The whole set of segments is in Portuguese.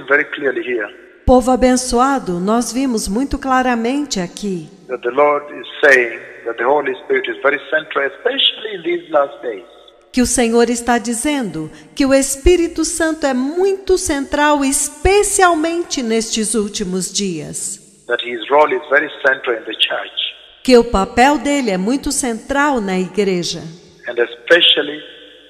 very clearly here Povo abençoado, nós vimos muito claramente aqui that the Lord is saying that the Holy Spirit is very central, especially in these last days. que o Senhor está dizendo que o Espírito Santo é muito central, especialmente nestes últimos dias. That his role is very central in the church, Que o papel dele é muito central na igreja. and especially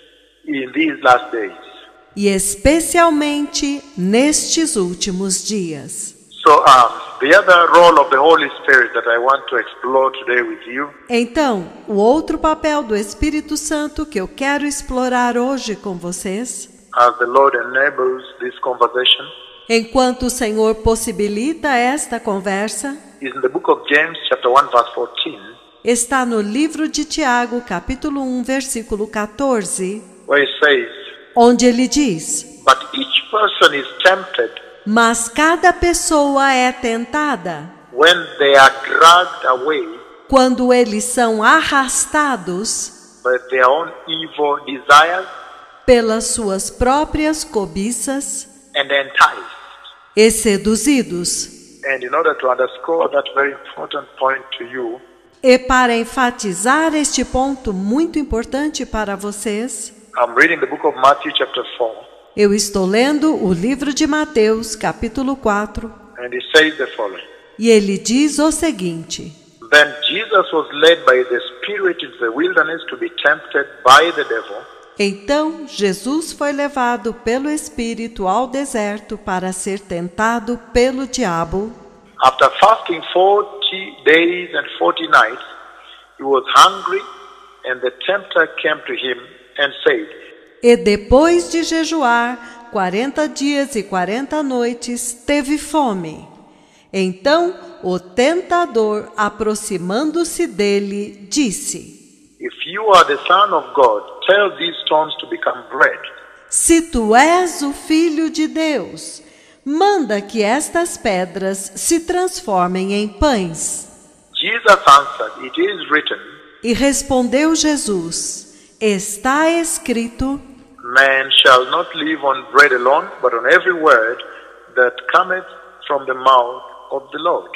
in these last days. E especialmente nestes últimos dias. So the other role of the Holy Spirit that I want to explore today with you Então, o outro papel do Espírito Santo que eu quero explorar hoje com vocês, as the Lord enables this conversation enquanto o Senhor possibilita esta conversa, is in the book of James chapter 1 verse 14, está no livro de Tiago, capítulo 1, versículo 14, where it says, onde ele diz: "But each person is tempted mas cada pessoa é tentada when they are dragged away quando eles são arrastados by their own evil desires pelas suas próprias cobiças and enticed." e seduzidos. And in order to underscore that very important point to you, E para enfatizar este ponto muito importante para vocês, I'm reading the book of Matthew chapter 4, eu estou lendo o livro de Mateus, capítulo 4, and it says the following. e ele diz o seguinte: Then Jesus was led by the Spirit into the wilderness to be tempted by the devil. Então Jesus foi levado pelo Espírito ao deserto para ser tentado pelo diabo. After fasting 40 days and 40 nights, he was hungry, and the tempter came to him and said, E depois de jejuar 40 dias e 40 noites, teve fome. Então o tentador, aproximando-se dele, disse: If you are the Son of God, tell these stones to become bread. Se tu és o Filho de Deus, manda que estas pedras se transformem em pães. Jesus answered, It is written, E respondeu Jesus: está escrito: Man shall not live on bread alone, but on every word that cometh from the mouth of the Lord.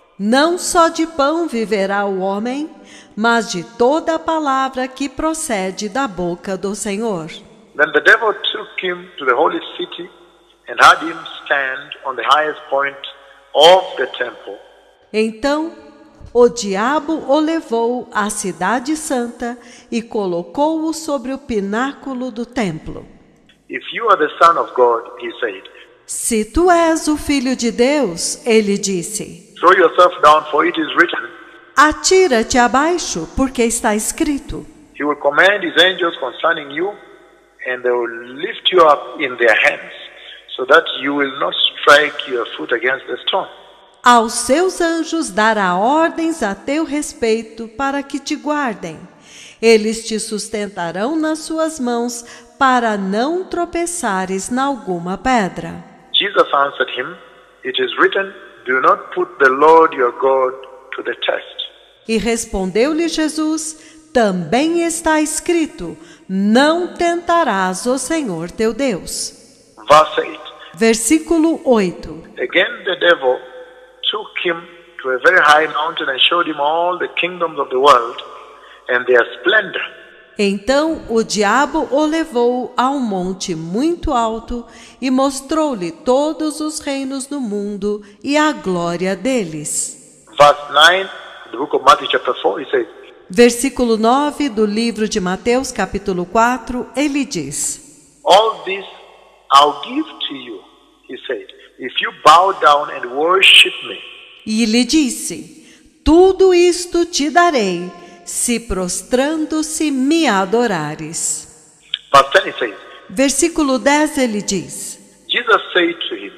não só de pão viverá o homem, mas de toda a palavra que procede da boca do Senhor. Then the devil took him to the holy city and had him stand on the highest point of the temple. Então o diabo o levou à cidade santa e colocou-o sobre o pináculo do templo. If you are the Son of God, he said, Se tu és o Filho de Deus, ele disse, throw yourself down, for it is written, atira-te abaixo, porque está escrito. He will command his angels concerning you, and they will lift you up in their hands, so that you will not strike your foot against the stone. Aos seus anjos dará ordens a teu respeito para que te guardem. Eles te sustentarão nas suas mãos para não tropeçares em alguma pedra. Jesus answered him, It is written, do not put the Lord your God to the test. E respondeu-lhe Jesus, também está escrito, não tentarás o Senhor teu Deus. Verse 8. Versículo 8. Again the devil took him to a very high mountain and showed him all the kingdoms of the world and their splendor. Então o diabo o levou a um monte muito alto e mostrou-lhe todos os reinos do mundo e a glória deles. Verse 9, the book of Matthew chapter 4, he says, Versículo 9 do livro de Mateus, capítulo 4, ele diz, All this I'll give to you, he said, if you bow down and worship me. E lhe disse, tudo isto te darei, se prostrando-se me adorares. Verse 10 he says, Versículo 10 ele diz, Jesus said to him,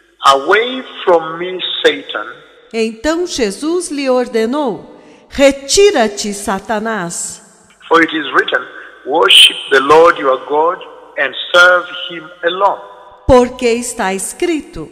Away from me, Satan, então Jesus lhe ordenou, retira-te, Satanás, for it is written, Worship the Lord your God and serve him alone. porque está escrito,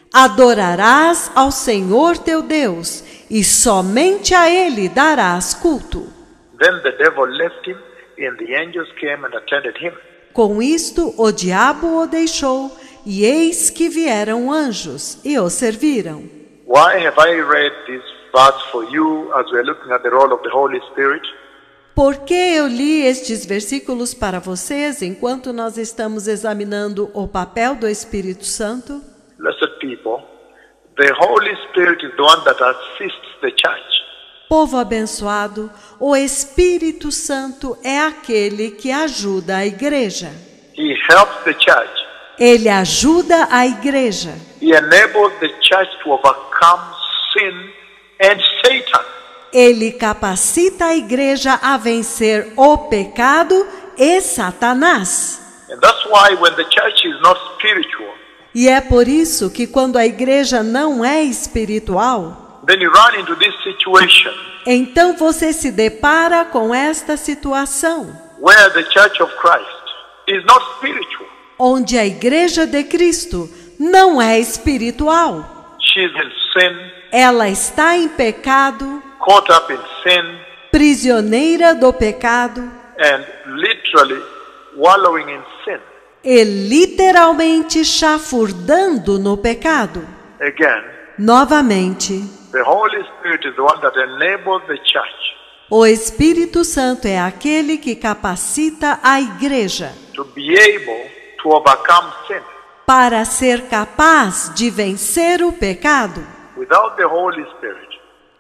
adorarás ao Senhor teu Deus, e somente a Ele darás culto. Then the devil left him, and the angels came and attended him. Com isto, o diabo o deixou, e eis que vieram anjos e o serviram. Why have I read this verse for you as we are looking at the role of the Holy Spirit? Por que eu li estes versículos para vocês enquanto nós estamos examinando o papel do Espírito Santo? Blessed people, the Holy Spirit is the one that assists the church. Povo abençoado, o Espírito Santo é aquele que ajuda a igreja. He helps the church. Ele ajuda a igreja. He enables the church to overcome sin and Satan. Ele capacita a igreja a vencer o pecado e Satanás. And that's why when the church is not spiritual, E é por isso que quando a igreja não é espiritual, then you run into this situation então você se depara com esta situação, where the church of Christ is not spiritual. onde a igreja de Cristo não é espiritual. She is in sin, Ela está em pecado, caught up in sin, prisioneira do pecado and literally wallowing in sin. e literalmente chafurdando no pecado. Again, Novamente, the Holy Spirit is the one that enables the church o Espírito Santo é aquele que capacita a igreja to be able to overcome sin. para ser capaz de vencer o pecado. Without the Holy Spirit,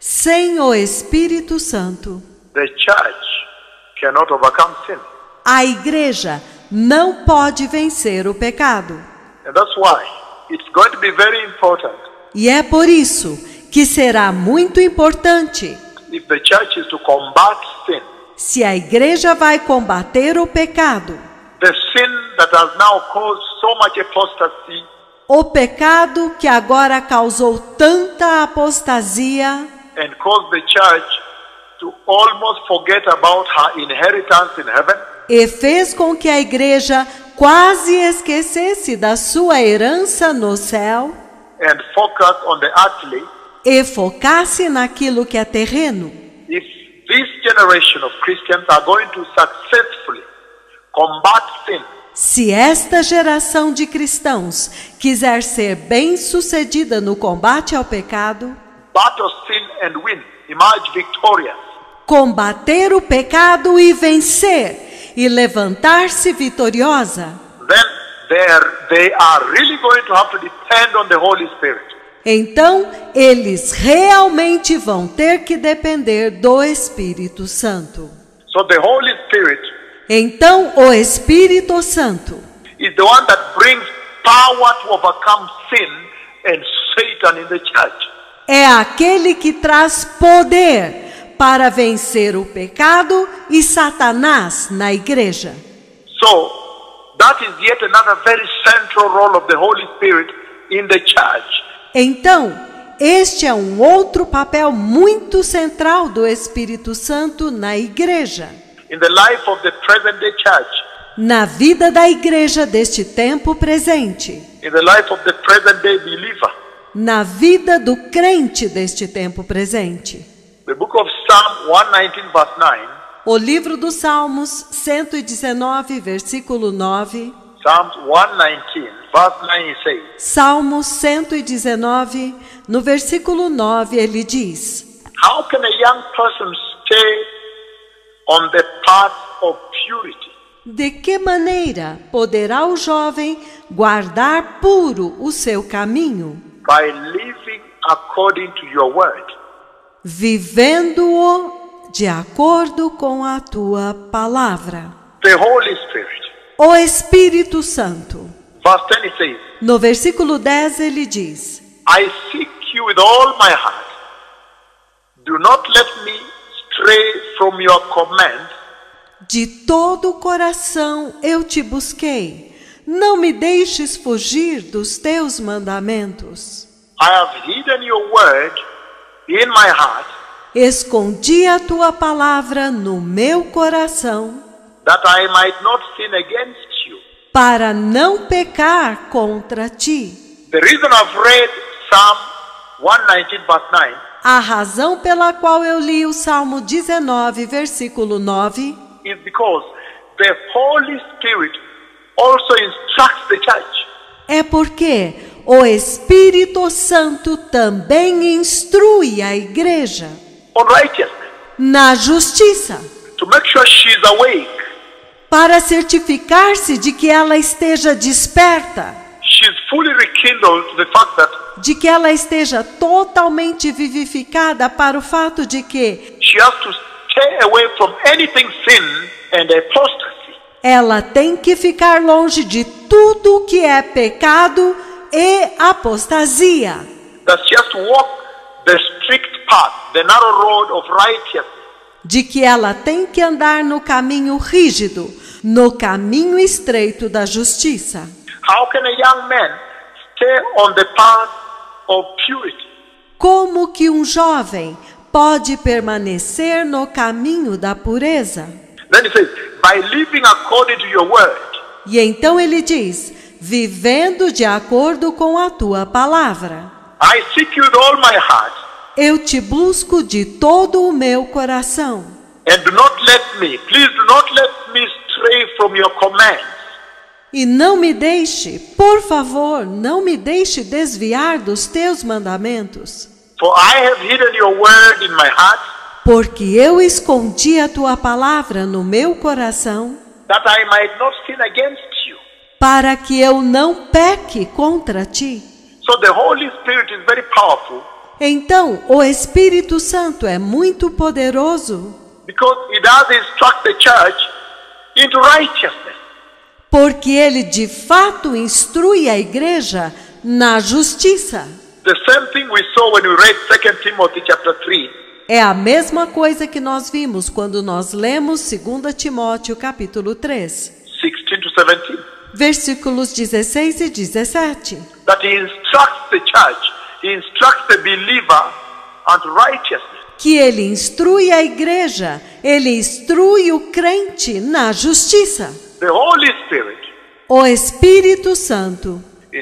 Sem o Espírito Santo, the church cannot overcome sin. a igreja não pode vencer o pecado. And that's why it's going to be very important E é por isso que será muito importante, if the church is to combat sin, se a igreja vai combater o pecado, the sin that has now caused so much apostasy, o pecado que agora causou tanta apostasia and caused the church to almost forget about her inheritance in heaven, e fez com que a igreja quase esquecesse da sua herança no céu and focus on the earthly. e focasse naquilo que é terreno. If this generation of Christians are going to successfully combat sin, Se esta geração de cristãos quiser ser bem-sucedida no combate ao pecado, battle sin and win, emerge victorious, combater o pecado e vencer, e levantar-se vitoriosa, then they are really going to have to depend on the Holy Spirit. então eles realmente vão ter que depender do Espírito Santo. So the Holy Spirit Então o Espírito Santo is the one that brings power to overcome sin and Satan in the church. é aquele que traz poder para vencer o pecado e Satanás na igreja. So that is yet another very central role of the Holy Spirit in the church. Então, este é um outro papel muito central do Espírito Santo na igreja, In the life of the present day church, na vida da igreja deste tempo presente, in the life of the present day believer. na vida do crente deste tempo presente. The book of Psalm 119 verse 9, O livro dos Salmos 119, versículo 9. Psalms 119 verse 9 says, Salmo 119, no versículo 9, ele diz: how can a young person stay on the path of purity? de que maneira poderá o jovem guardar puro o seu caminho? By living according to your word. Vivendo-o de acordo com a tua palavra. The Holy Spirit. O Espírito Santo. Verse 10 it says, No versículo 10 ele diz: I seek you with all my heart. Do not let me stray from your command. de todo o coração eu te busquei. Não me deixes fugir dos teus mandamentos. I have hidden your word in my heart, Escondi a tua palavra no meu coração, that I might not sin against you. para não pecar contra ti. The reason I've read Psalm 119 verse 9 A razão pela qual eu li o Salmo 19, versículo 9, is because the Holy Spirit also instructs the church. É porque o Espírito Santo também instrui a igreja on righteousness, na justiça, to make sure she's awake, para certificar-se de que ela esteja desperta, she's fully rekindled to the fact that de que ela esteja totalmente vivificada para o fato de que she has to stay away from anything sin and apostasy. ela tem que ficar longe de tudo que é pecado e apostasia. That she has to walk the strict path, the narrow road of righteousness. De que ela tem que andar no caminho rígido, no caminho estreito da justiça. How can a young man stay on the path of purity? Como que um jovem pode permanecer no caminho da pureza? Then he says, by living according to your word. E então ele diz, vivendo de acordo com a tua palavra. I seek you with all my heart, Eu te busco de todo o meu coração. and do not let me, please do not let me stray from your commands. E não me deixe, por favor, não me deixe desviar dos teus mandamentos. For I have hidden your word in my heart, Porque eu escondi a tua palavra no meu coração, that I might not sin against you. para que eu não peque contra ti. So the Holy Spirit is very powerful, Então, o Espírito Santo é muito poderoso, because it does instruct the church into righteousness. porque ele de fato instrui a igreja na justiça. The same thing we saw when we read 2 Timothy chapter 3. É a mesma coisa que nós vimos quando nós lemos 2 Timóteo capítulo 3, 16 to 17. versículos 16 e 17. That he instructs the church, he instructs the believer unto righteousness. Que ele instrui a igreja, ele instrui o crente na justiça. The Holy Spirit, O Espírito Santo, in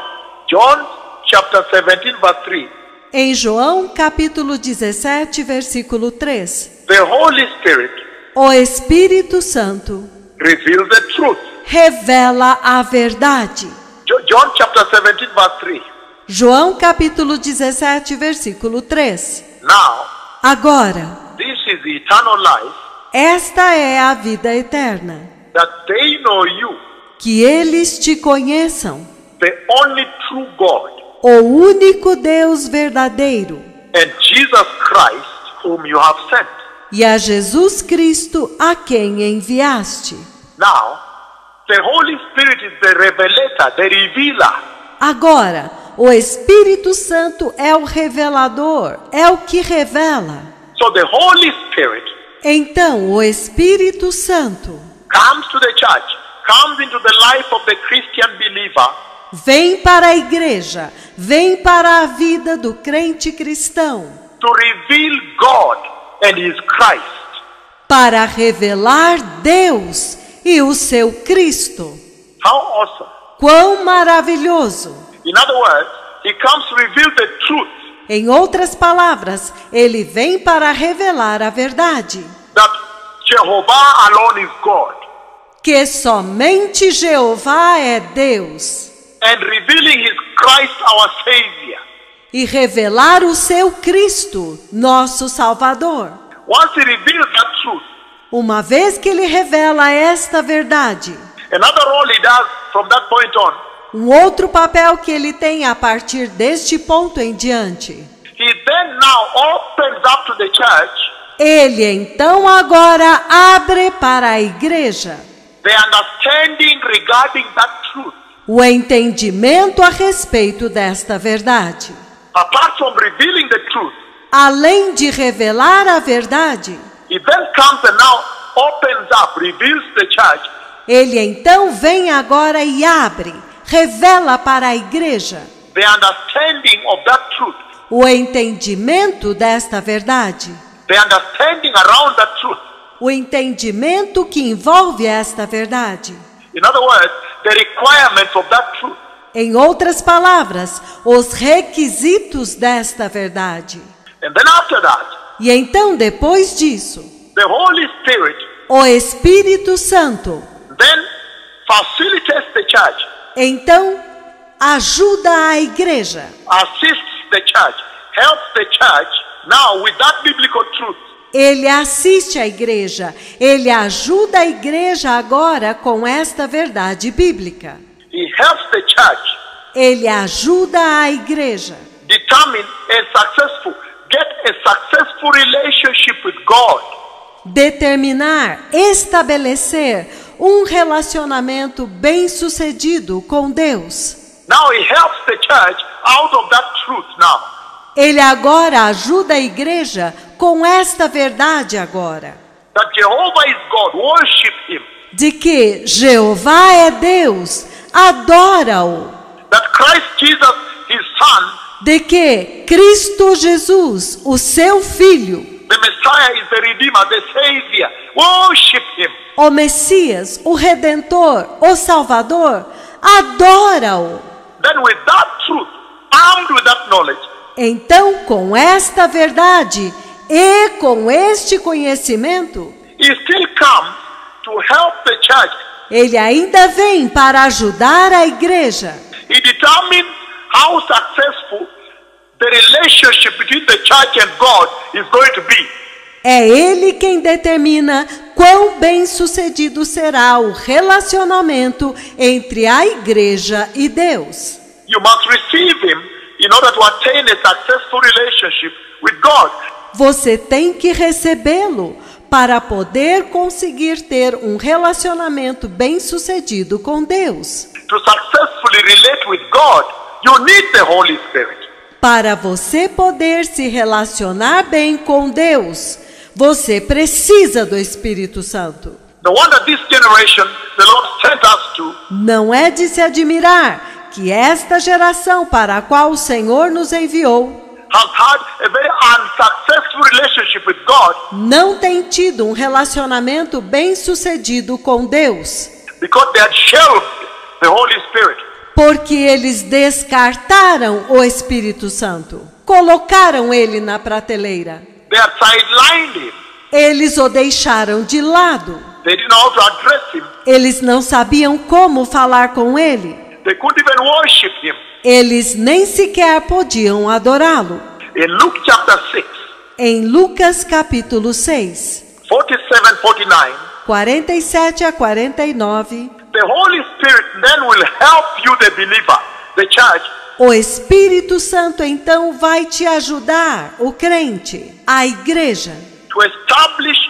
John chapter 17 verse 3, em João capítulo 17, versículo 3. the Holy Spirit O Espírito Santo reveals the truth. revela a verdade. John chapter 17 verse 3. João capítulo 17, versículo 3. Now, Agora, this is the eternal life, esta é a vida eterna, that they know you, que eles te conheçam, the only true God, o único Deus verdadeiro, and Jesus Christ, whom you have sent. e a Jesus Cristo a quem enviaste. Now, the Holy Spirit is the revelator, the revealer. Agora, o Espírito Santo é o revelador, é o que revela. So the Holy Spirit Então, o Espírito Santo comes to the church, comes into the life of the Christian believer, vem para a igreja, vem para a vida do crente cristão, to reveal God and His Christ. para revelar Deus e o seu Cristo. How awesome. Quão maravilhoso! In other words, He comes to reveal the truth Em outras palavras, ele vem para revelar a verdade, that Jehovah alone is God, que somente Jeová é Deus, and revealing His Christ, our Savior. e revelar o seu Cristo, nosso Salvador. Once He reveals that truth, Uma vez que ele revela esta verdade, another role He does from that point on, um outro papel que ele tem a partir deste ponto em diante, He then now opens up to the church ele então agora abre para a igreja the understanding regarding that truth. o entendimento a respeito desta verdade. Apart from revealing the truth, Além de revelar a verdade, He then comes and now opens up, reveals to the church ele então vem agora e abre, revela para a igreja the understanding of that truth, o entendimento desta verdade, the understanding around that truth. o entendimento que envolve esta verdade. In other words, the requirements of that truth. Em outras palavras, os requisitos desta verdade. And then after that, E então, depois disso, the Holy Spirit o Espírito Santo then facilitates the church então ajuda a igreja, assists the church, helps the church now with that biblical truth. ele assiste a igreja, ele ajuda a igreja agora com esta verdade bíblica. He helps the church Ele ajuda a igreja determine get a successful relationship with God. determinar, estabelecer um relacionamento bem-sucedido com Deus. Now he helps the church out of that truth now. Ele agora ajuda a igreja com esta verdade agora, That Jehovah is God, worship him. de que Jeová é Deus, adora-o, That Christ Jesus, his son, de que Cristo Jesus, o seu Filho, the Messiah is the Redeemer, the Savior. Worship him. o Messias, o Redentor, o Salvador, adora-o. Then with that truth, armed with that knowledge, Então, com esta verdade e com este conhecimento, he still comes to help the church. ele ainda vem para ajudar a igreja. He determines how successful the relationship between the church and God is going to be. É ele quem determina quão bem-sucedido será o relacionamento entre a igreja e Deus. You must receive him in order to attain a successful relationship with God. Você tem que recebê-lo para poder conseguir ter um relacionamento bem-sucedido com Deus. To successfully relate with God, you need the Holy Spirit. Para você poder se relacionar bem com Deus, você precisa do Espírito Santo. No wonder this generation the Lord sent us to Não é de se admirar que esta geração para a qual o Senhor nos enviou has had a very unsuccessful relationship with God não tem tido um relacionamento bem-sucedido com Deus, because they had shelved the Holy Spirit. porque eles descartaram o Espírito Santo, colocaram ele na prateleira, They had sidelined him. eles o deixaram de lado, They didn't know how to address him. eles não sabiam como falar com ele, They couldn't even worship him. eles nem sequer podiam adorá-lo. In Luke chapter 6, Em Lucas capítulo 6, 47, 49, 47 a 49, the Holy Spirit then will help you, the believer, the church, o Espírito Santo então vai te ajudar, o crente, a igreja, to establish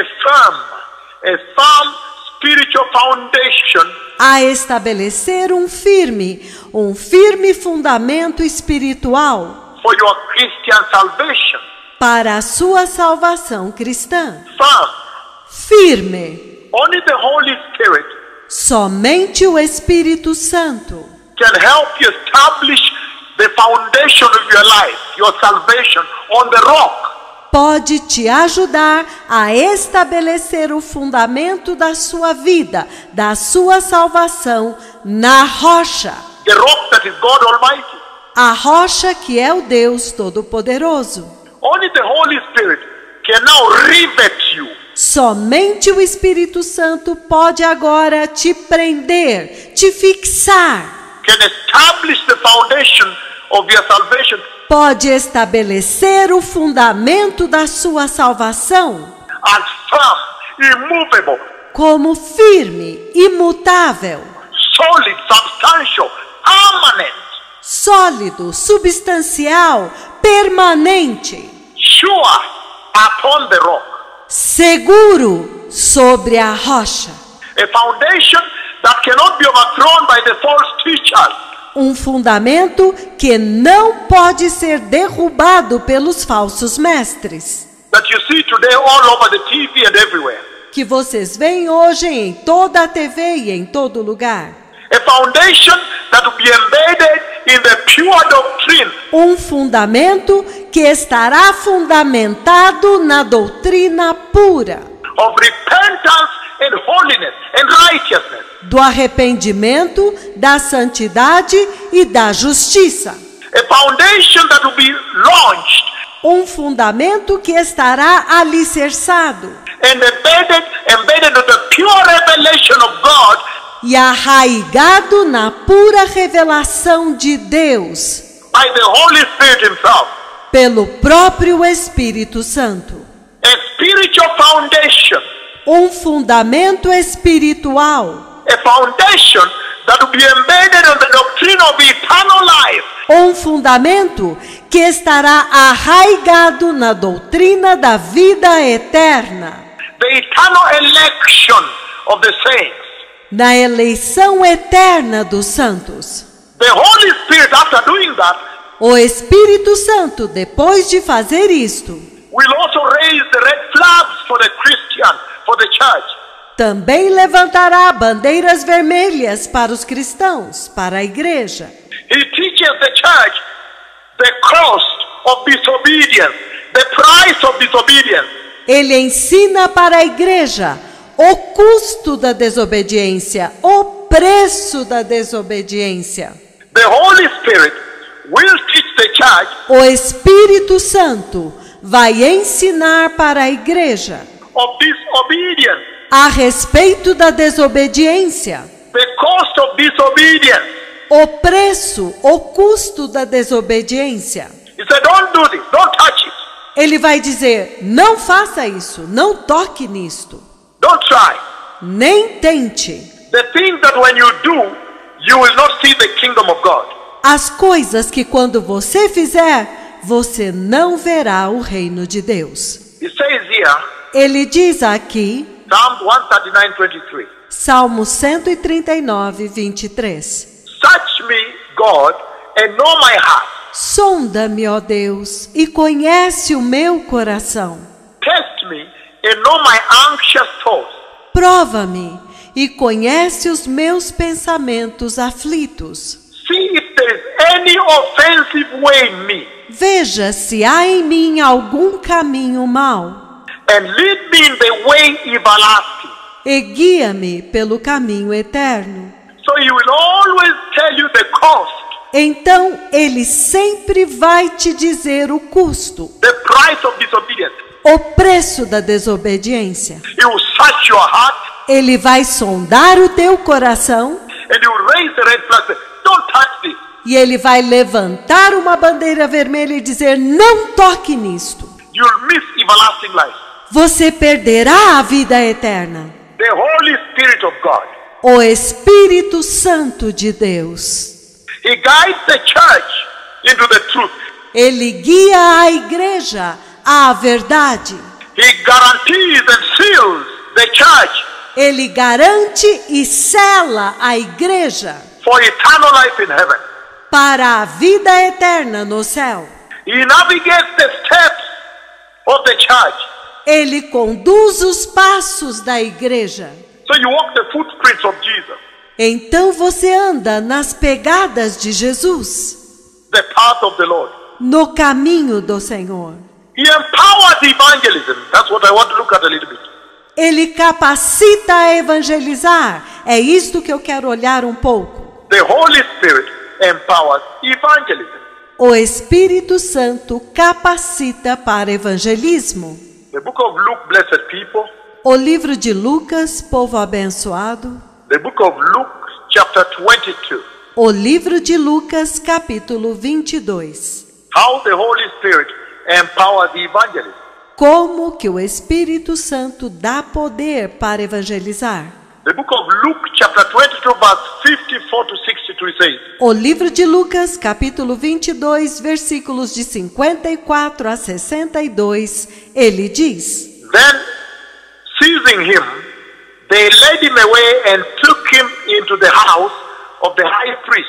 a firm spiritual foundation a estabelecer um firme fundamento espiritual for your Christian salvation. para a sua salvação cristã. Firm. Firme. Only the Holy Spirit Somente o Espírito Santo can help you establish the foundation of your life, your salvation, on the rock. pode te ajudar a estabelecer o fundamento da sua vida, da sua salvação na rocha. The rock that is God Almighty. A rocha que é o Deus Todo-Poderoso. Only the Holy Spirit can now rivet you. Somente o Espírito Santo pode agora te prender, te fixar. Can establish the foundation of your salvation Pode estabelecer o fundamento da sua salvação as firm, immovable, como firme, imutável, solid, substantial, permanent, sólido, substancial, permanente, sure upon the rock. seguro sobre a rocha. A foundation that cannot be overthrown by the false teachers. Um fundamento que não pode ser derrubado pelos falsos mestres, That you see today all over the TV and everywhere. que vocês veem hoje em toda a TV e em todo lugar. A foundation that will be embedded in the pure doctrine Um fundamento que estará fundamentado na doutrina pura of repentance and holiness and righteousness. do arrependimento, da santidade e da justiça. A foundation that will be launched Um fundamento que estará alicerçado and embedded in the pure revelation of God e arraigado na pura revelação de Deus, by the Holy Spirit himself. pelo próprio Espírito Santo. A spiritual foundation. Um fundamento espiritual. A foundation that will be embedded in the doctrine of eternal life. Um fundamento que estará arraigado na doutrina da vida eterna, The eternal election of the saints. na eleição eterna dos santos. The Holy Spirit, after doing that, O Espírito Santo, depois de fazer isto, will also raise the red flags for the Christian, for the church. também levantará bandeiras vermelhas para os cristãos, para a igreja. He teaches the church the cost of disobedience, the price of disobedience. Ele ensina para a igreja o custo da desobediência, o preço da desobediência. The Holy Spirit will teach the church O Espírito Santo vai ensinar para a igreja of disobedience, a respeito da desobediência, the cost of disobedience. o preço, o custo da desobediência. He said, don't do this, don't touch it, Ele vai dizer: não faça isso, não toque nisto, don't try. nem tente. The things that when you do, you will not see the kingdom of God. As coisas que quando você fizer, você não verá o reino de Deus. He says here, Ele diz aqui, Psalm 139:23, Salmo 139, 23. search me, God, and know my heart. Sonda-me, ó Deus, e conhece o meu coração. Test me and know my anxious thoughts. Prova-me e conhece os meus pensamentos aflitos. See if there is any offensive way in me, Veja se há em mim algum caminho mau and lead me in the way everlasting. e guia-me pelo caminho eterno. So he will always tell you the cost, Então ele sempre vai te dizer o custo, the price of disobedience. o preço da desobediência. He will search your heart, Ele vai sondar o teu coração and he will raise the red flag. Say, don't touch this. e ele vai levantar uma bandeira vermelha e dizer: não toque nisto. You will miss everlasting life. Você perderá a vida eterna. The Holy Spirit of God. O Espírito Santo de Deus. He guides the church into the truth. Ele guia a igreja à verdade. He guarantees and seals the church Ele garante e sela a igreja for eternal life in heaven. para a vida eterna no céu. He navigates the steps of the church. Ele conduz os passos da igreja. So you walk the footprints of Jesus, Então você anda nas pegadas de Jesus, the path of the Lord. no caminho do Senhor. He empowers evangelism. That's what I want to look at a little bit. Ele capacita a evangelizar. É isto que eu quero olhar um pouco. The Holy Spirit empowers evangelism. O Espírito Santo capacita para evangelismo. The book of Luke, blessed people. O livro de Lucas, povo abençoado. The book of Luke, chapter 22. O livro de Lucas, capítulo 22. How the Holy Spirit empowers evangelism. Como que o Espírito Santo dá poder para evangelizar? The book of Luke, chapter 22, verse 54 to 62 says, O livro de Lucas, capítulo 22, versículos de 54 a 62, ele diz: Then, seizing him, they led him away and took him into the house of the high priest.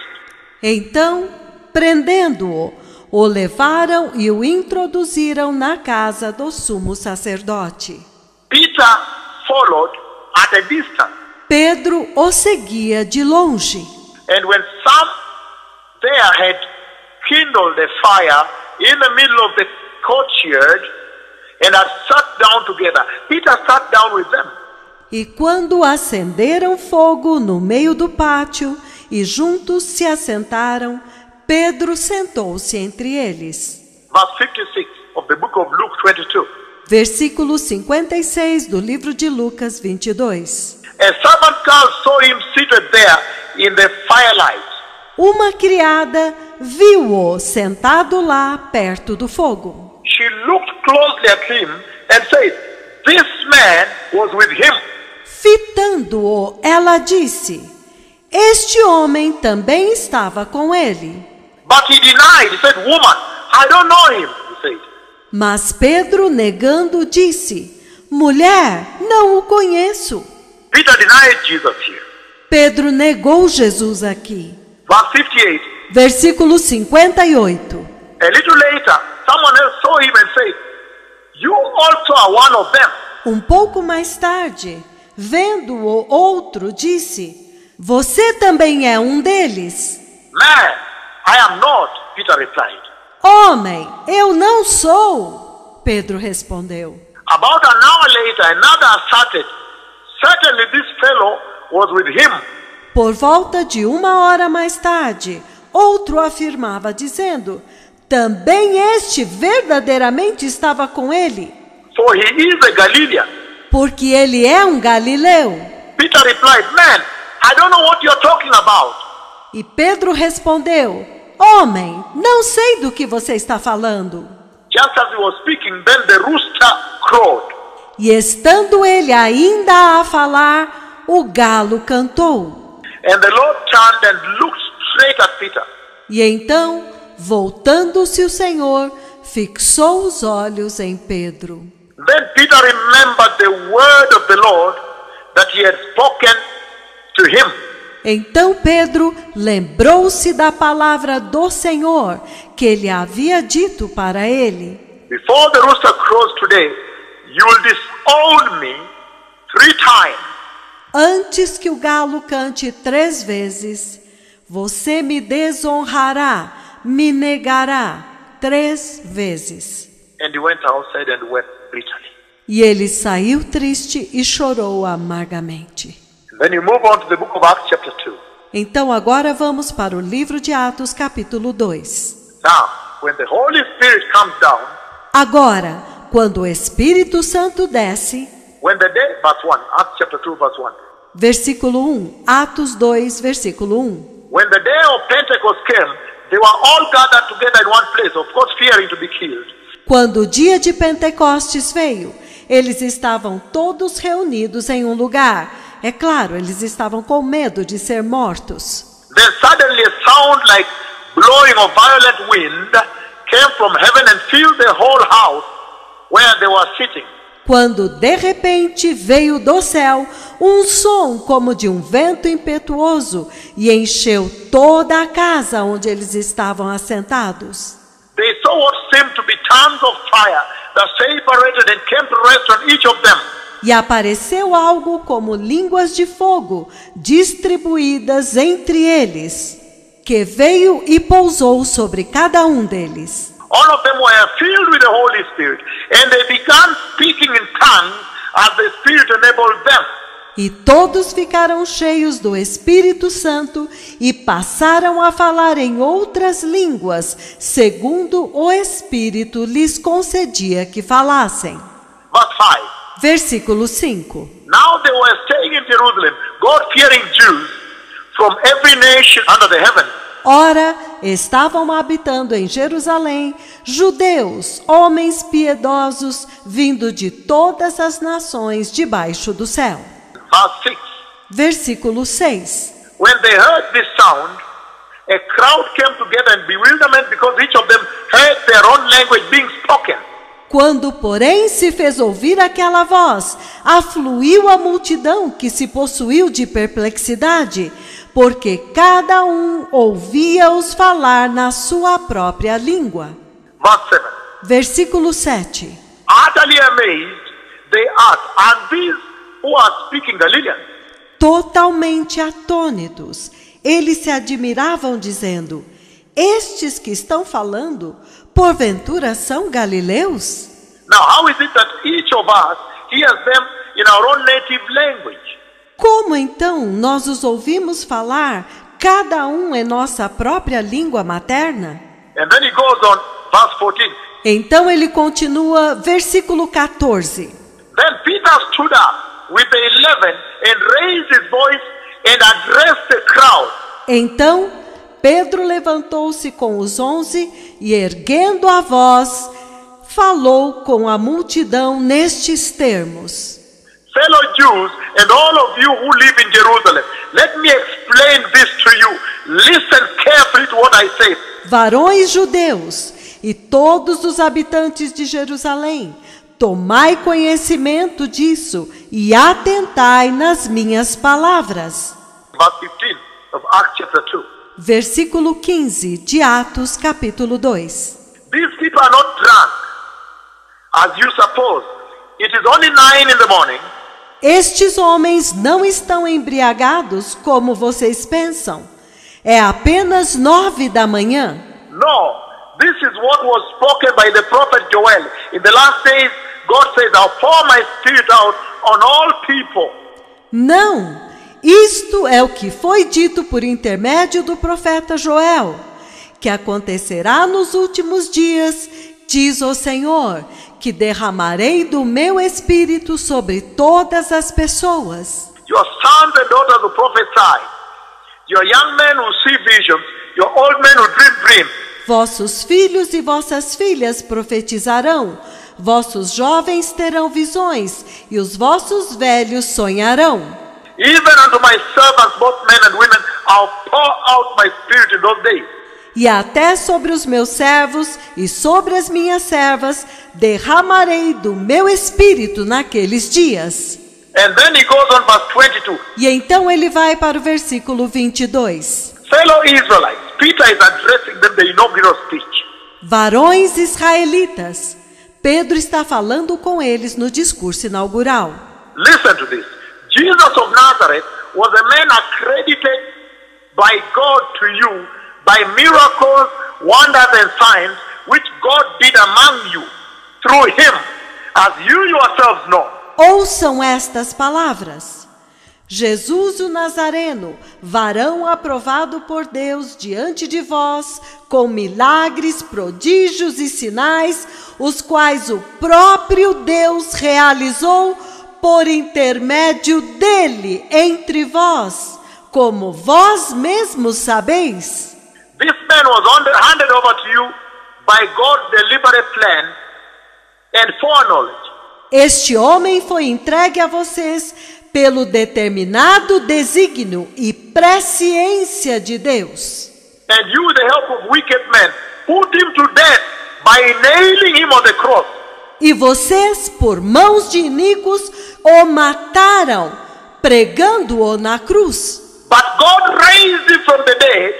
Então, prendendo-o, o levaram e o introduziram na casa do sumo sacerdote. Peter followed at a distance. Pedro o seguia de longe. And when some there had kindled a fire in the middle of the courtyard and had sat down together, Peter sat down with them. E quando acenderam fogo no meio do pátio e juntos se assentaram, Pedro sentou-se entre eles. Verse 56 of the book of Luke 22. Versículo 56 do livro de Lucas 22. A servant girl saw him seated there in the firelight. Uma criada viu-o sentado lá perto do fogo. She looked closely at him and said, "This man was with him." Fitando-o, ela disse: Este homem também estava com ele. But he denied. He said, "Woman, I don't know him," he said. Mas Pedro, negando, disse: Mulher, não o conheço. Peter denied Jesus here. Pedro negou Jesus aqui. Verse 58. Versículo 58. A little later, someone else saw him and said, "You also are one of them." Um pouco mais tarde, vendo-o, outro disse: Você também é um deles. "Man, I am not," Peter replied. Homem, eu não sou. Pedro respondeu. About an hour later, another asserted, "Certainly this fellow was with him." Por volta de 1 hora mais tarde, outro afirmava, dizendo: Também este verdadeiramente estava com ele, For he is a Galilean. porque ele é um galileu. Peter replied, "Man, I don't know what you're talking about." E Pedro respondeu: Homem, não sei do que você está falando. Just as he was speaking, then the rooster crowed. E estando ele ainda a falar, o galo cantou. And the Lord turned and looked straight at Peter. E então, voltando-se o Senhor, fixou os olhos em Pedro. Then Peter remembered the word of the Lord that he had spoken to him. Então Pedro lembrou-se da palavra do Senhor que ele havia dito para ele. Before the rooster crows today, you will disown me 3 times. Antes que o galo cante 3 vezes, você me desonrará, me negará 3 vezes. And he went outside and wept bitterly. E ele saiu triste e chorou amargamente. And then you move on to the book of Acts chapter 2. Então agora vamos para o livro de Atos capítulo 2. Now, when the Holy Spirit comes down, Agora, quando o Espírito Santo desce, when the day, verse 1, Acts chapter 2 verse 1. versículo 1, Atos 2, versículo 1. When the day of Pentecost came, they were all gathered together in one place, of course fearing to be killed. Quando o dia de Pentecostes veio, eles estavam todos reunidos em um lugar. É claro, eles estavam com medo de ser mortos. Then suddenly a sound like blowing of violent wind came from heaven and filled the whole house where they were sitting. Quando de repente veio do céu um som como de um vento impetuoso e encheu toda a casa onde eles estavam assentados. They saw what seemed to be tongues of fire that separated and came to rest on each of them. E apareceu algo como línguas de fogo, distribuídas entre eles, que veio e pousou sobre cada um deles. All of them were filled with the Holy Spirit, and they began speaking in tongues as the Spirit enabled them. E todos ficaram cheios do Espírito Santo e passaram a falar em outras línguas, segundo o Espírito lhes concedia que falassem. Verse 5. Versículo 5. Now they were staying in Jerusalem, God-fearing Jews from every nation under the heaven. Ora, estavam habitando em Jerusalém judeus, homens piedosos, vindo de todas as nações debaixo do céu. Verse 6. Versículo 6. When they heard this sound, a crowd came together in bewilderment because each of them heard their own language being spoken. Quando, porém, se fez ouvir aquela voz, afluiu a multidão que se possuiu de perplexidade, porque cada um ouvia-os falar na sua própria língua. Verse 7. Versículo 7. Utterly amazed, they asked, "Are these who are speaking Galileans?" Totalmente atônitos, eles se admiravam, dizendo: Estes que estão falando, porventura são galileus? Now, how is it that each of us hears them in our own native language? Como então nós os ouvimos falar, cada um em nossa própria língua materna? And then he goes on, verse 14. Então ele continua, versículo 14. Then Peter stood up with the 11 and raised his voice and addressed the crowd. Então Pedro levantou-se com os 11 e, erguendo a voz, falou com a multidão nestes termos: Fellow Jews and all of you who live in Jerusalem, let me explain this to you. Listen carefully to what I say. Varões judeus e todos os habitantes de Jerusalém, tomai conhecimento disso e atentai nas minhas palavras. Verse 15 of Acts chapter 2. Versículo 15 de Atos, capítulo 2. These people are not drunk, as you suppose. It is only 9 in the morning. Estes homens não estão embriagados como vocês pensam. É apenas 9 da manhã. No, this is what was spoken by the prophet Joel. In the last days, God says, I'll pour my spirit out on all people. Não, isto é o que foi dito por intermédio do profeta Joel, que acontecerá nos últimos dias, diz o Senhor, que derramarei do meu espírito sobre todas as pessoas. Your sons and daughters will prophesy. Your young men will see visions. Your old men will dream dreams. Vossos filhos e vossas filhas profetizarão. Vossos jovens terão visões e os vossos velhos sonharão. Even unto my servants, both men and women, I'll pour out my spirit in those days. E até sobre os meus servos e sobre as minhas servas derramarei do meu espírito naqueles dias. And then he goes on verse 22. E então ele vai para o versículo 22. Fellow Israelites, Peter is addressing them the inaugural speech. Varões israelitas, Pedro está falando com eles no discurso inaugural. Listen to this. Jesus of Nazareth was a man accredited by God to you by miracles, wonders and signs which God did among you through him, as you yourselves know. Ouçam estas palavras. Jesus o Nazareno, varão aprovado por Deus diante de vós, com milagres, prodígios e sinais, os quais o próprio Deus realizou por intermédio dele entre vós, como vós mesmos sabeis. This man was handed over to you by God's deliberate plan and foreknowledge. Este homem foi entregue a vocês pelo determinado desígnio e presciência de Deus. And you, with the help of wicked men, put him to death by nailing him on the cross. E vocês, por mãos de iníquos, o mataram, pregando-o na cruz. But God raised him from the dead,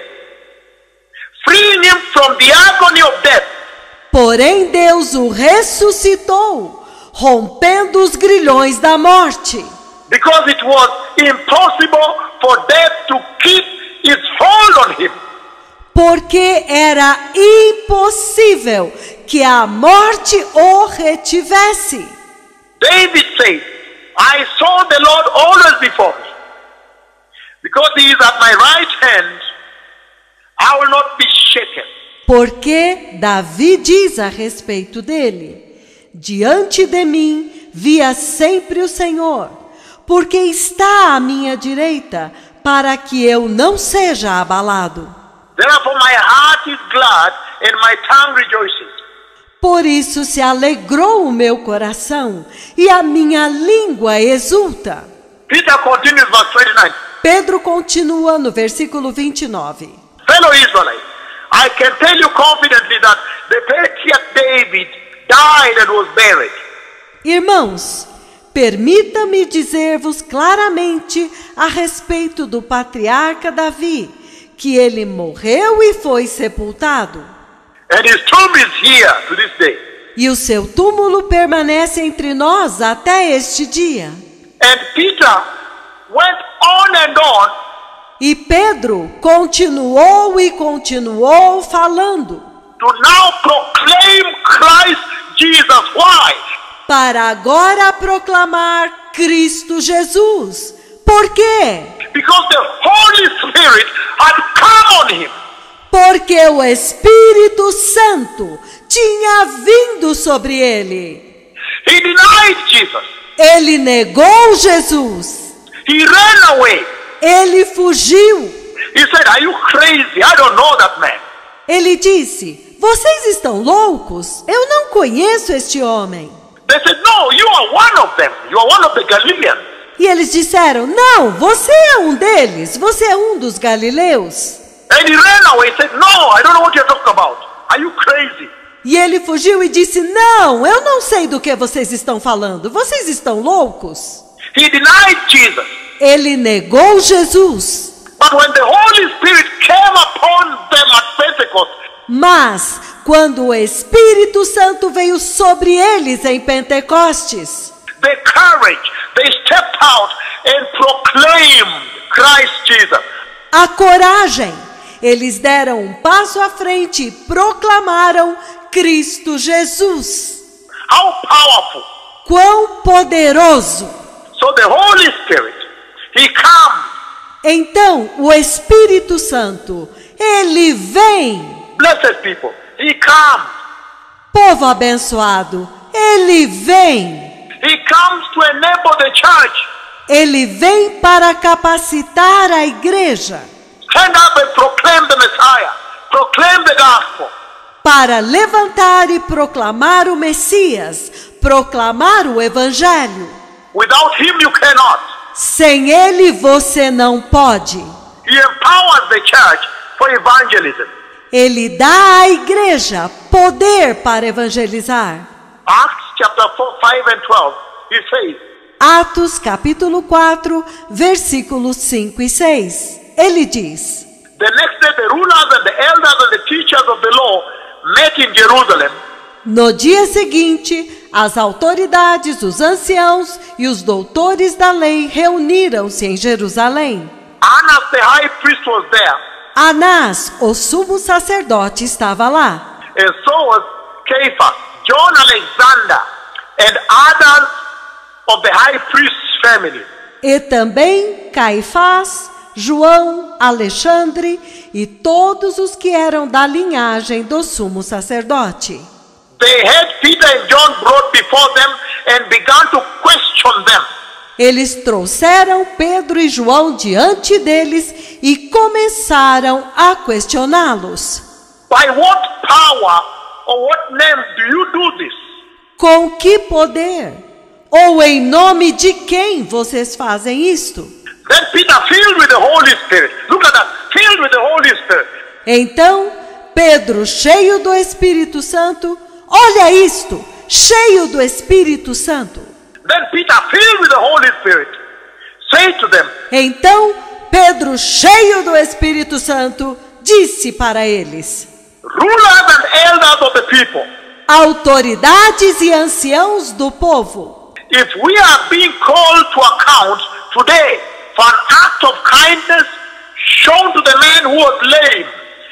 freeing him from the agony of death. Porém Deus o ressuscitou, rompendo os grilhões da morte. Because it was impossible for death to keep its hold on him. Porque era impossível que a morte o retivesse. David says, I saw the Lord always before me. Because he is at my right hand, I will not be shaken. Porque Davi diz a respeito dele: diante de mim via sempre o Senhor, porque está à minha direita, para que eu não seja abalado. Therefore my heart is glad and my tongue rejoices. Por isso se alegrou o meu coração e a minha língua exulta. Peter continues verse 29. Pedro continua no versículo 29. Fellow Israelites, I can tell you confidently that the patriarch David died and was buried. Irmãos, permita-me dizer-vos claramente a respeito do patriarca Davi, que ele morreu e foi sepultado. And his tomb is here to this day. E o seu túmulo permanece entre nós até este dia. And Peter went on and on. E Pedro continuou e continuou falando. To now proclaim Christ Jesus. Why? Para agora proclamar Cristo Jesus. Por quê? Because the Holy Spirit had come on him. Porque o Espírito Santo tinha vindo sobre ele. He denied Jesus. Ele negou Jesus. He ran away. Ele fugiu. He said, "Are you crazy? I don't know that man." Ele disse: vocês estão loucos? Eu não conheço este homem. They said, "No, you are one of them. You are one of the Galileans." E eles disseram: não, você é um deles. Você é um dos galileus. And he ran away. He said, "No, I don't know what you're talking about. Are you crazy?" E ele fugiu e disse: não, eu não sei do que vocês estão falando. Vocês estão loucos? He denied Jesus. Ele negou Jesus. But when the Holy Spirit came upon them at Pentecost, Mas, quando o Espírito Santo veio sobre eles em Pentecostes, the courage, they stepped out and proclaimed Christ Jesus. a coragem, eles deram um passo à frente e proclamaram Cristo Jesus. How powerful. Quão poderoso! So the Holy Spirit, He comes. Então, o Espírito Santo, ele vem. Blessed people, He comes. Povo abençoado, ele vem. He comes to enable the church. Ele vem para capacitar a igreja, Stand up and proclaim the Messiah. Proclaim the gospel. para levantar e proclamar o Messias, proclamar o Evangelho. Without Him you cannot. Sem ele você não pode. He empowers the church for evangelism. Ele dá à igreja poder para evangelizar. Acts chapter 4, 5 and 12, He says, Atos capítulo 4, versículos 5 e 6. Ele diz: the next day the rulers and the elders and the teachers of the law met in Jerusalem. no dia seguinte, as autoridades, os anciãos e os doutores da lei reuniram-se em Jerusalém. Annas the high priest was there, Anás, o sumo sacerdote, estava lá. and so was Caiaphas, John Alexander, and others of the high priest's family. E também Caifás, João, Alexandre e todos os que eram da linhagem do sumo sacerdote. They had Peter and John brought before them and began to question them. Eles trouxeram Pedro e João diante deles e começaram a questioná-los. By what power or what name do you do this? Com que poder? Ou em nome de quem vocês fazem isto? Then Peter, filled with the Holy Spirit, look at that, filled with the Holy Spirit, Então, Pedro, cheio do Espírito Santo, olha isto, cheio do Espírito Santo. then Peter, filled with the Holy Spirit, said to them, Então, Pedro, cheio do Espírito Santo, disse para eles: rulers and elders of the people, autoridades e anciãos do povo, if we are being called to account today for an act of kindness shown to the man who was lame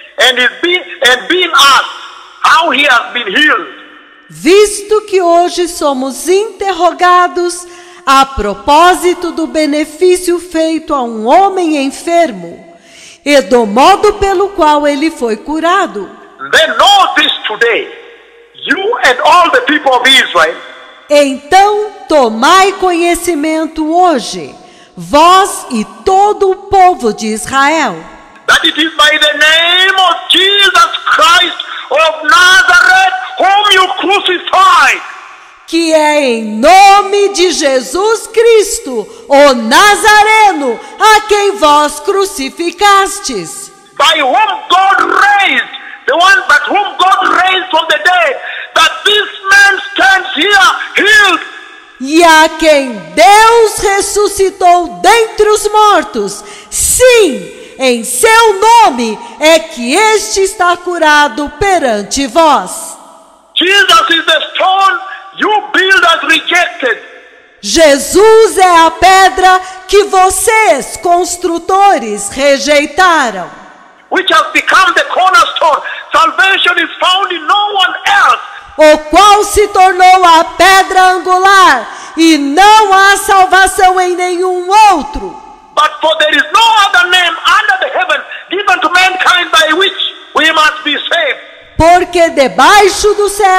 and being asked how he has been healed, visto que hoje somos interrogados a propósito do benefício feito a um homem enfermo e do modo pelo qual ele foi curado, then know this today, you and all the people of Israel, então tomai conhecimento hoje, vós e todo o povo de Israel, that it is by the name of Jesus Christ of Nazareth whom you crucified, que é em nome de Jesus Cristo, o Nazareno, a quem vós crucificastes, by whom God raised, the one that whom God raised from the dead, that this man stands here healed. e a quem Deus ressuscitou dentre os mortos. Sim, em seu nome é que este está curado perante vós. Jesus is the stone you builders rejected, Jesus é a pedra que vocês, construtores, rejeitaram, which has become the cornerstone. Salvation is found in no one else. o qual se tornou a pedra angular, e não há salvação em nenhum outro. But for there is no other name under the heaven given to mankind by which we must be saved. Porque debaixo do céu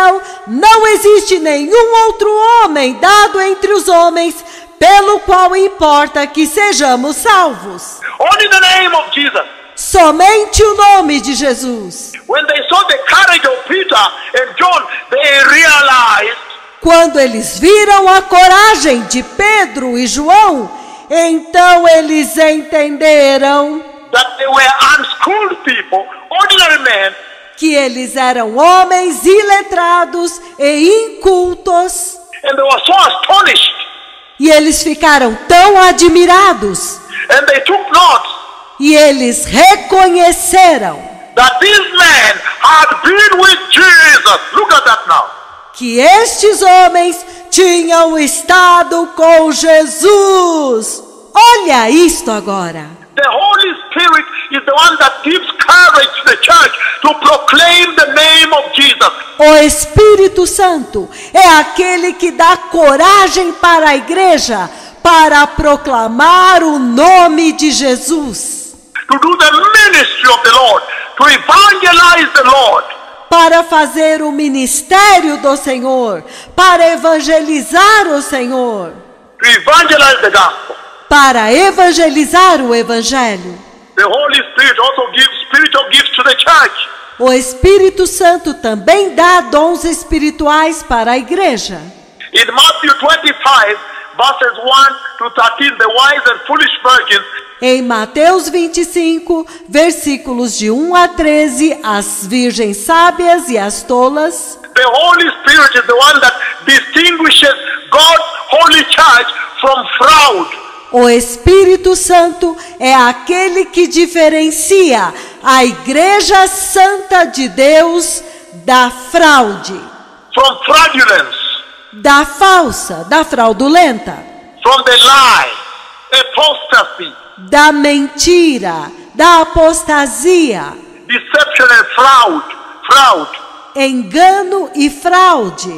não existe nenhum outro homem dado entre os homens pelo qual importa que sejamos salvos. Only the name of Jesus. Somente o nome de Jesus. When they saw the courage of Peter and John, they realized Quando eles viram a coragem de Pedro e João, então eles entenderam that they were unschooled people, ordinary men, que eles eram homens iletrados e incultos. and they were so astonished, E eles ficaram tão admirados. and they took note E eles reconheceram that these men had been with Jesus. Look at that now. que estes homens tinham estado com Jesus. Olha isto agora. The Holy Spirit is the one that gives courage to the church to proclaim the name of Jesus. O Espírito Santo é aquele que dá coragem para a igreja para proclamar o nome de Jesus, To do the ministry of the Lord, to evangelize the Lord. para fazer o ministério do Senhor, para evangelizar o Senhor, To evangelize the gospel. para evangelizar o Evangelho. The Holy Spirit also gives spiritual gifts to the church. O Espírito Santo também dá dons espirituais para a igreja. In Matthew 25, verses 1 to 13, the wise and foolish virgins, Em Mateus 25, versículos de 1 a 13, as virgens sábias e as tolas, the Holy Spirit is the one that distinguishes God's holy church from fraud. o Espírito Santo é aquele que diferencia a Igreja Santa de Deus da fraude, From fraudulence, da falsa, da fraudulenta, from the lie, apostasy, da mentira, da apostasia, deception and fraud. engano e fraude.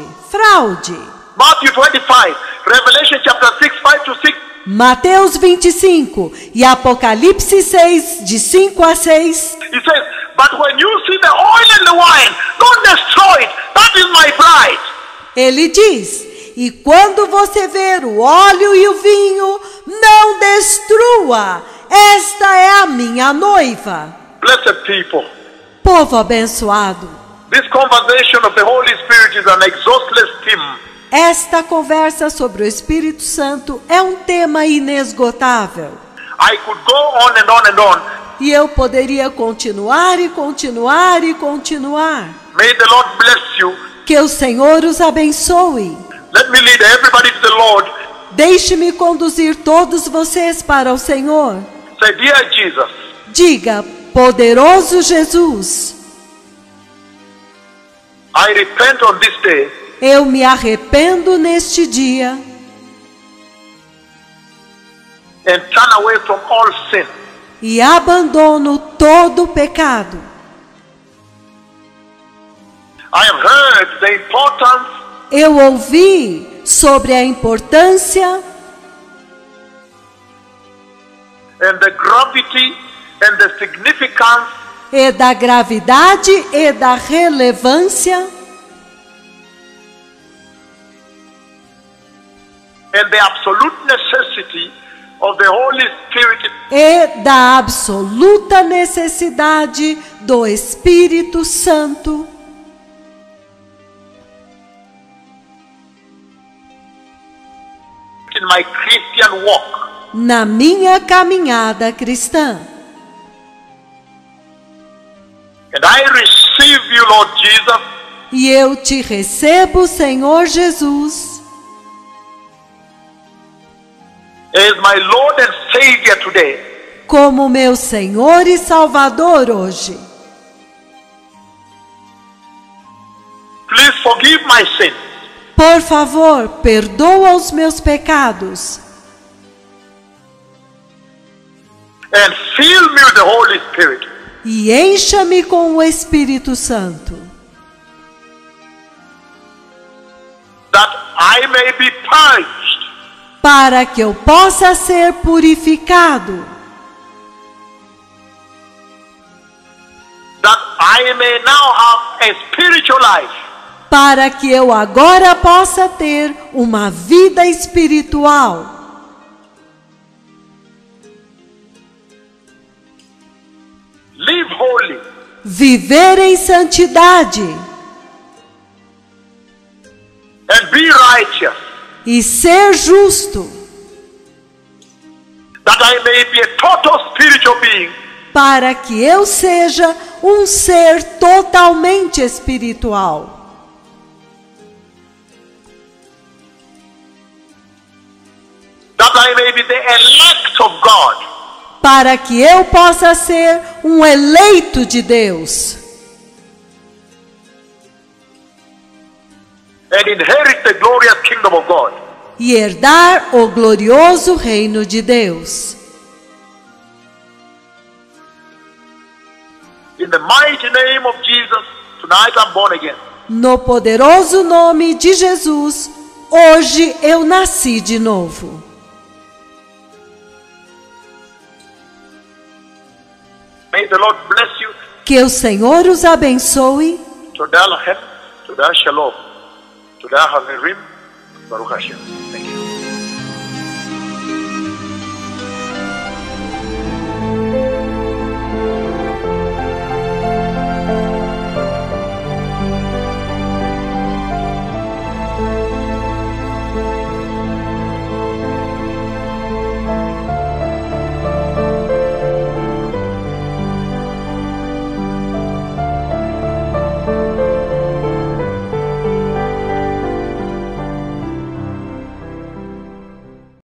Matthew 25, Revelation chapter 6, 5 to 6. Mateus 25 e Apocalipse 6, de 5 a 6. He says, but when you see the oil and the wine, don't destroy it. That is my bride. Ele diz: e quando você ver o óleo e o vinho, não destrua. Esta é a minha noiva. Blessed people. Povo abençoado. This conversation of the Holy Spirit is an exhaustless theme. Esta conversa sobre o Espírito Santo é um tema inesgotável. I could go on and on and on. E eu poderia continuar e continuar e continuar. May the Lord bless you. Que o Senhor os abençoe. Let me lead everybody to the Lord. Deixe-me conduzir todos vocês para o Senhor. Say, dear Jesus, Diga: poderoso Jesus, I repent on this day eu me arrependo neste dia and turn away from all sin. e abandono todo pecado. I have heard the importance Eu ouvi sobre a importância and the gravity and the significance e da gravidade e da relevância and the absolute necessity of the Holy Spirit e da absoluta necessidade do Espírito Santo in my Christian walk. na minha caminhada cristã. And I receive you, Lord Jesus, E eu te recebo, Senhor Jesus, as my Lord and Savior today. como meu Senhor e Salvador hoje. Please forgive my sins Por favor, perdoa os meus pecados and fill me with the Holy Spirit. e encha-me com o Espírito Santo, That I may be purged para que eu possa ser purificado, that I may now have a spiritual life para que eu agora possa ter uma vida espiritual. Live holy. Viver em santidade And be righteous, e ser justo, that I may be a total spiritual being, para que eu seja um ser totalmente espiritual, that I may be the elect of God, para que eu possa ser um eleito de Deus and inherit the glorious kingdom of God. e herdar o glorioso reino de Deus. In the mighty name of Jesus, tonight I'm born again. No poderoso nome de Jesus, hoje eu nasci de novo. May the Lord bless you. Que o Senhor os abençoe. Todah Lahem, Todah Shalom, Todah Haverim, Baruch Hashem. Thank you.